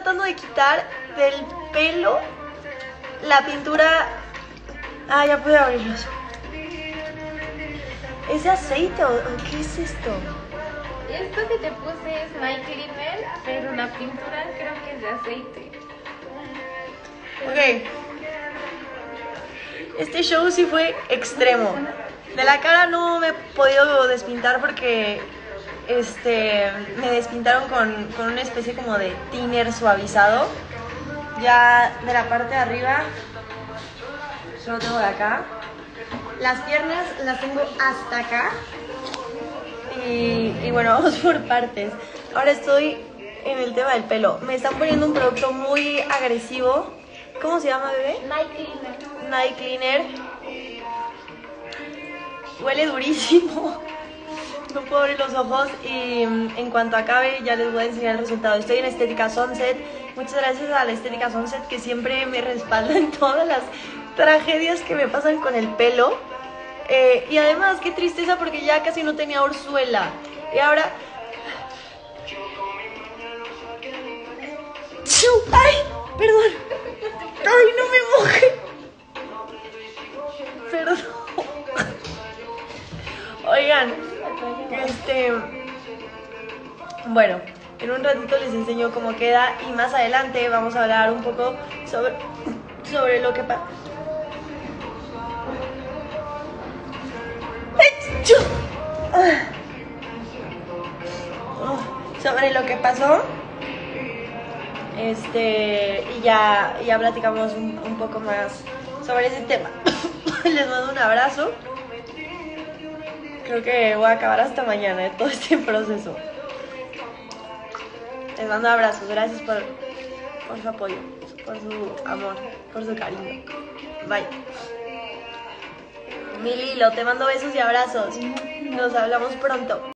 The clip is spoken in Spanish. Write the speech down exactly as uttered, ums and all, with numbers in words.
tratando de quitar del pelo la pintura. Ah, ya pude abrirlos. ¿Es de aceite o qué es esto? Esto que te puse es My Cleaner, pero la pintura creo que es de aceite. Ok. Este show sí fue extremo. De la cara no me he podido despintar porque este, me despintaron con, con una especie como de thinner suavizado. Ya de la parte de arriba, yo lo tengo de acá. Las piernas las tengo hasta acá. Y, y bueno, vamos por partes. Ahora estoy en el tema del pelo. Me están poniendo un producto muy agresivo. ¿Cómo se llama, bebé? My Cleaner. Night Cleaner. Huele durísimo. No puedo abrir los ojos y en cuanto acabe ya les voy a enseñar el resultado. Estoy en Estética Sunset. Muchas gracias a la Estética Sunset que siempre me respalda en todas las tragedias que me pasan con el pelo. Eh, y además, qué tristeza porque ya casi no tenía orzuela. Y ahora... ¡Ay! Perdón. ¡Ay, no me mojé! Perdón. Oigan, este... Bueno, en un ratito les enseño cómo queda y más adelante vamos a hablar un poco sobre, sobre lo que pasa. Sobre lo que pasó. Este, y ya, ya platicamos un, un poco más sobre ese tema. Les mando un abrazo. Creo que voy a acabar hasta mañana de todo este proceso. Les mando abrazos, gracias por, por su apoyo, por su amor, por su cariño. Bye. Mi Lilo, te mando besos y abrazos. Nos hablamos pronto.